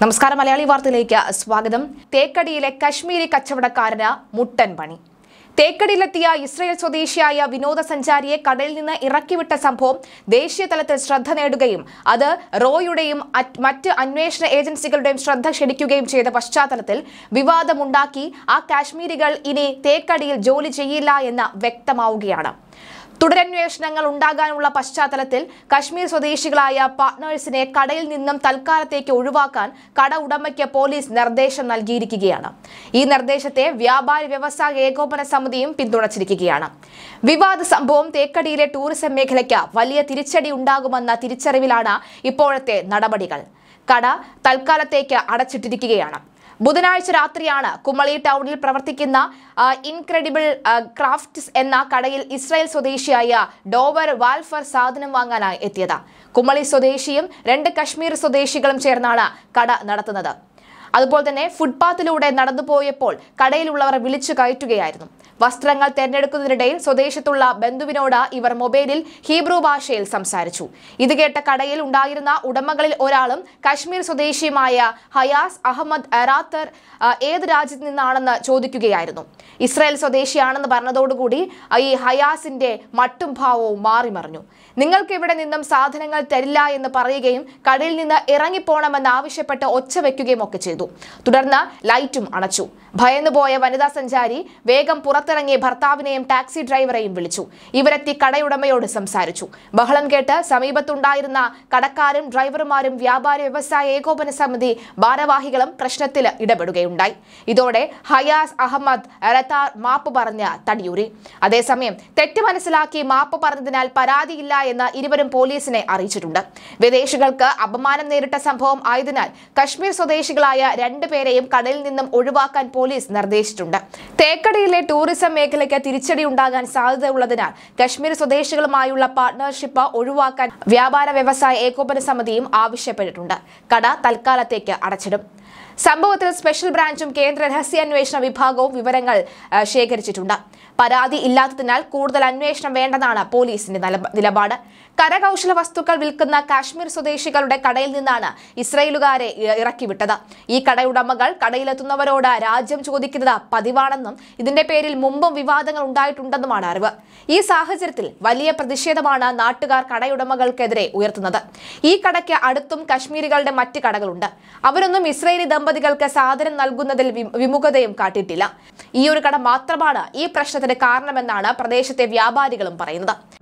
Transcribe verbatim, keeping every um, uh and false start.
നമസ്കാരം മലയാളി വാർത്തയിലേക്ക് സ്വാഗതം. തേക്കടിയിലെ കശ്മീരി കച്ചവടക്കാരന് മുട്ടൻ പണി. തേക്കടിയിലെത്തിയ ഇസ്രായേൽ സ്വദേശിയായ വിനോദസഞ്ചാരിയെ കടയിൽ നിന്ന് ഇറക്കിവിട്ട സംഭവം ദേശീയ തലത്തിൽ ശ്രദ്ധ നേടുകയും അത് റോയുടെയും മറ്റ് അന്വേഷണ ഏജൻസികളുടെയും ശ്രദ്ധ ക്ഷണിക്കുകയും ചെയ്ത പശ്ചാത്തലത്തിൽ വിവാദമുണ്ടാക്കി ആ കാശ്മീരികൾ ഇനി തേക്കടിയിൽ ജോലി ചെയ്യില്ല എന്ന് വ്യക്തമാവുകയാണ്. തുടരന്വേഷണങ്ങൾ ഉണ്ടാകാനുള്ള പശ്ചാത്തലത്തിൽ കശ്മീർ സ്വദേശികളായ പാർട്ട്നേഴ്സിനെ കടയിൽ നിന്നും തൽക്കാലത്തേക്ക് ഒഴിവാക്കാൻ കട ഉടമയ്ക്ക് പോലീസ് നിർദ്ദേശം നൽകിയിരിക്കുകയാണ്. ഈ നിർദ്ദേശത്തെ വ്യാപാരി വ്യവസായ ഏകോപന സമിതിയും പിന്തുണച്ചിരിക്കുകയാണ്. വിവാദ സംഭവം തേക്കടിയിലെ ടൂറിസം മേഖലയ്ക്ക് വലിയ തിരിച്ചടി ഉണ്ടാകുമെന്ന തിരിച്ചറിവിലാണ് ഇപ്പോഴത്തെ നടപടികൾ. കട തൽക്കാലത്തേക്ക് അടച്ചിട്ടിരിക്കുകയാണ്. ബുധനാഴ്ച രാത്രിയാണ് കുമളി ടൗണിൽ പ്രവർത്തിക്കുന്ന ഇൻക്രെഡിബിൾ ക്രാഫ്റ്റ്സ് എന്ന കടയിൽ ഇസ്രായേൽ സ്വദേശിയായ ഡോവർ വാൽഫർ സാധനം വാങ്ങാനായി എത്തിയത്. കുമളി സ്വദേശിയും രണ്ട് കശ്മീർ സ്വദേശികളും ചേർന്നാണ് കട നടത്തുന്നത്. അതുപോലെ തന്നെ ഫുട്പാത്തിലൂടെ നടന്നുപോയപ്പോൾ കടയിലുള്ളവർ വിളിച്ചു കയറ്റുകയായിരുന്നു. വസ്ത്രങ്ങൾ തെരഞ്ഞെടുക്കുന്നതിനിടയിൽ സ്വദേശത്തുള്ള ബന്ധുവിനോട് ഇവർ മൊബൈലിൽ ഹീബ്രു ഭാഷയിൽ സംസാരിച്ചു. ഇത് കേട്ട കടയിൽ ഉണ്ടായിരുന്ന ഉടമകളിൽ ഒരാളും കശ്മീർ സ്വദേശിയുമായ ഹയാസ് അഹമ്മദ് അറാത്തർ ഏത് രാജ്യത്ത് നിന്നാണെന്ന് ചോദിക്കുകയായിരുന്നു. ഇസ്രായേൽ സ്വദേശിയാണെന്ന് പറഞ്ഞതോടുകൂടി ഈ ഹയാസിന്റെ മട്ടും ഭാവവും മാറിമറിഞ്ഞു. നിങ്ങൾക്ക് ഇവിടെ നിന്നും സാധനങ്ങൾ തരില്ല എന്ന് പറയുകയും കടയിൽ നിന്ന് ഇറങ്ങിപ്പോണമെന്ന് ആവശ്യപ്പെട്ട് ഒച്ച വെക്കുകയും ഒക്കെ ചെയ്തു. തുടർന്ന് ലൈറ്റും അണച്ചു. ഭയന്നുപോയ വനിതാ സഞ്ചാരി വേഗം പുറത്തിറങ്ങി ഭർത്താവിനെയും ടാക്സി ഡ്രൈവറെയും വിളിച്ചു. ഇവരെത്തി കടയുടമയോട് സംസാരിച്ചു. ബഹളം കേട്ട് സമീപത്തുണ്ടായിരുന്ന കടക്കാരും ഡ്രൈവർമാരും വ്യാപാര വ്യവസായ ഏകോപന സമിതി ഭാരവാഹികളും പ്രശ്നത്തിൽ ഇടപെടുകയുണ്ടായി. ഇതോടെ ഹയാസ് അഹമ്മദ് അറത്താർ മാപ്പ് പറഞ്ഞ് തടിയൂരി. അതേസമയം തെറ്റ് മനസ്സിലാക്കി മാപ്പ് പറഞ്ഞതിനാൽ പരാതിയില്ല എന്ന് ഇരുവരും പോലീസിനെ അറിയിച്ചിട്ടുണ്ട്. വിദേശികൾക്ക് അപമാനം നേരിട്ട സംഭവം ആയതിനാൽ കശ്മീർ സ്വദേശികളായ രണ്ടുപേരെയും കടയിൽ നിന്നും ഒഴിവാക്കാൻ പോലീസ് നിർദ്ദേശിച്ചിട്ടുണ്ട്. തേക്കടിയിലെ ടൂറിസം മേഖലയ്ക്ക് തിരിച്ചടി ഉണ്ടാകാൻ സാധ്യതയുള്ളതിനാൽ കശ്മീർ സ്വദേശികളുമായുള്ള പാർട്ട്ണർഷിപ്പ് ഒഴിവാക്കാൻ വ്യാപാര വ്യവസായ ഏകോപന സമിതിയും ആവശ്യപ്പെട്ടിട്ടുണ്ട്. കട തൽക്കാലത്തേക്ക് അടച്ചിടും. സംഭവത്തിൽ സ്പെഷ്യൽ ബ്രാഞ്ചും കേന്ദ്ര രഹസ്യാന്വേഷണ വിഭാഗവും വിവരങ്ങൾ ശേഖരിച്ചിട്ടുണ്ട്. പരാതി ഇല്ലാത്തതിനാൽ കൂടുതൽ അന്വേഷണം വേണ്ടെന്നാണ് പോലീസിന്റെ നിലപാട്. കരകൗശല വസ്തുക്കൾ വിൽക്കുന്ന കാശ്മീർ സ്വദേശികളുടെ കടയിൽ നിന്നാണ് ഇസ്രായേലുകാരെ ഇറക്കിവിട്ടത്. ഈ കടയുടമകൾ കടയിലെത്തുന്നവരോട് രാജ്യം ചോദിക്കുന്നത് പതിവാണെന്നും ഇതിന്റെ പേരിൽ മുമ്പും വിവാദങ്ങൾ ഉണ്ടായിട്ടുണ്ടെന്നുമാണ് അറിവ്. ഈ സാഹചര്യത്തിൽ വലിയ പ്രതിഷേധമാണ് നാട്ടുകാർ കടയുടമകൾക്കെതിരെ ഉയർത്തുന്നത്. ഈ കടയ്ക്ക് അടുത്തും കശ്മീരികളുടെ മറ്റ് കടകളുണ്ട്. അവരൊന്നും ഇസ്രായേലി ദമ്പതികൾക്ക് സാധനം നൽകുന്നതിൽ വിമുഖതയും കാട്ടിയിട്ടില്ല. ഈ ഒരു കട മാത്രമാണ് ഈ പ്രശ്നത്തിന് കാരണമെന്നാണ് പ്രദേശത്തെ വ്യാപാരികളും പറയുന്നത്.